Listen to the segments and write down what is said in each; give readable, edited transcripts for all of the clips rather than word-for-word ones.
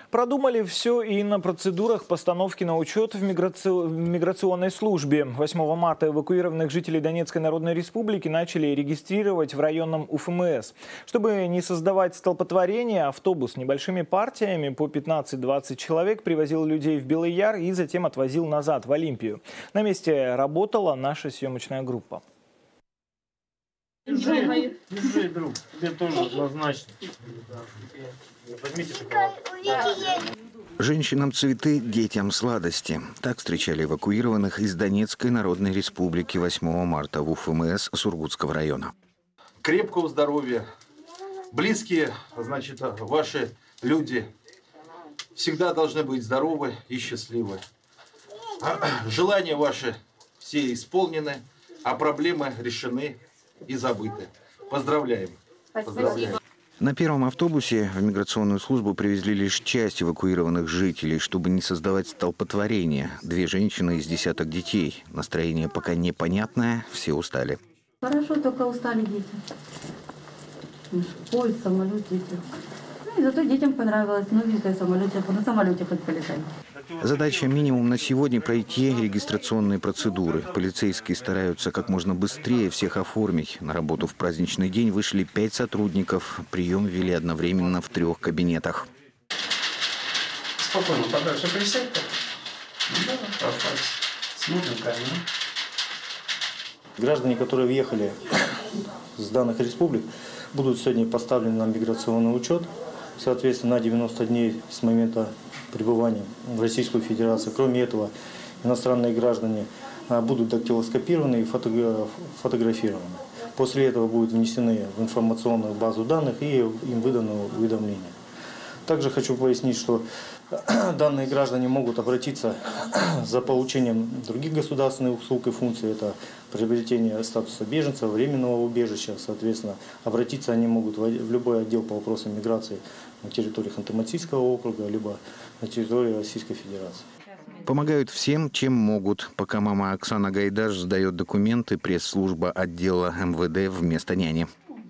Продумали все и на процедурах постановки на учет в миграционной службе. 8 марта эвакуированных жителей Донецкой Народной Республики начали регистрировать в районном УФМС. Чтобы не создавать столпотворение, автобус с небольшими партиями по 15-20 человек привозил людей в Белый Яр и затем отвозил назад в Олимпию. На месте работала наша съемочная группа. Держи, друг. Тебе тоже однозначно. Возьмите шоколад. Женщинам цветы, детям сладости. Так встречали эвакуированных из Донецкой Народной Республики 8 марта в УФМС Сургутского района. Крепкого здоровья. Близкие, значит, ваши люди всегда должны быть здоровы и счастливы. Желания ваши все исполнены, а проблемы решены и забыты. Поздравляем. Поздравляем. На первом автобусе в миграционную службу привезли лишь часть эвакуированных жителей, чтобы не создавать столпотворения. 2 женщины из десяток детей. Настроение пока непонятное, все устали. Хорошо, только устали дети. Поезд, самолет, дети. Ну и зато детям понравилось новенькое самолете, на самолете хоть полетать. Задача минимум на сегодня пройти регистрационные процедуры. Полицейские стараются как можно быстрее всех оформить. На работу в праздничный день вышли 5 сотрудников. Прием вели одновременно в 3 кабинетах. Спокойно, подальше присядьте. Да, оставайтесь. Смотрим камеру. Граждане, которые въехали с данных республик, будут сегодня поставлены на миграционный учет. Соответственно, на 90 дней с момента пребывания в Российскую Федерацию. Кроме этого, иностранные граждане будут дактилоскопированы и фотографированы. После этого будут внесены в информационную базу данных и им выдано уведомление. Также хочу пояснить, что данные граждане могут обратиться за получением других государственных услуг и функций. Это приобретение статуса беженца, временного убежища. Соответственно, обратиться они могут в любой отдел по вопросам миграции на территории Ханты-Мансийского округа, либо на территории Российской Федерации. Помогают всем, чем могут. Пока мама Оксана Гайдаш сдает документы, пресс-служба отдела МВД вместо няни.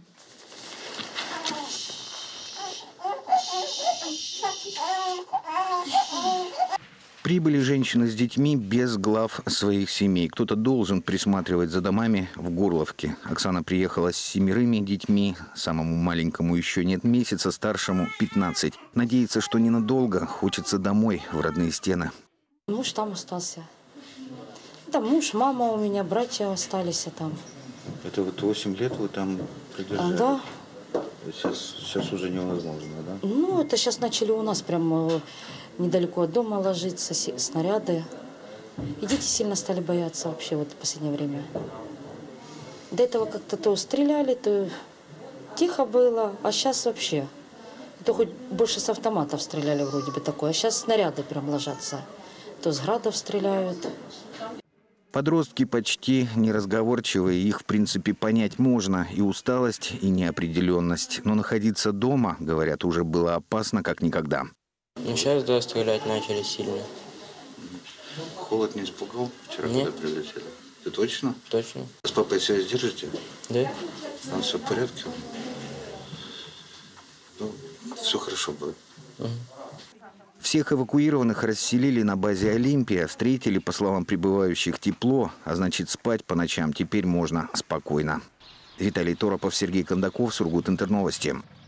Прибыли женщины с детьми без глав своих семей. Кто-то должен присматривать за домами в Горловке. Оксана приехала с 7 детьми. Самому маленькому еще нет месяца, старшему 15. Надеется, что ненадолго. Хочется домой, в родные стены. Муж там остался. Там муж, мама у меня, братья остались там. Это вот 8 лет вы там продержали? Да. Сейчас уже невозможно, да? Ну, это сейчас начали у нас прям недалеко от дома ложиться, снаряды. И дети сильно стали бояться вообще вот в последнее время. До этого как-то то стреляли, то тихо было, а сейчас вообще. То хоть больше с автоматов стреляли вроде бы такое, а сейчас снаряды прям ложатся. То с градов стреляют. Подростки почти неразговорчивые, их в принципе понять можно. И усталость, и неопределенность. Но находиться дома, говорят, уже было опасно как никогда. Ну сейчас, да, стрелять начали сильно. Холод не испугал вчера, Нет. когда прилетели? Ты точно? Точно. С папой связь держите? Да. Там все в порядке? Ну, все хорошо будет. Угу. Всех эвакуированных расселили на базе «Олимпия». Встретили, по словам прибывающих, тепло, а значит спать по ночам теперь можно спокойно. Виталий Торопов, Сергей Кондаков, Сургут Интерновости.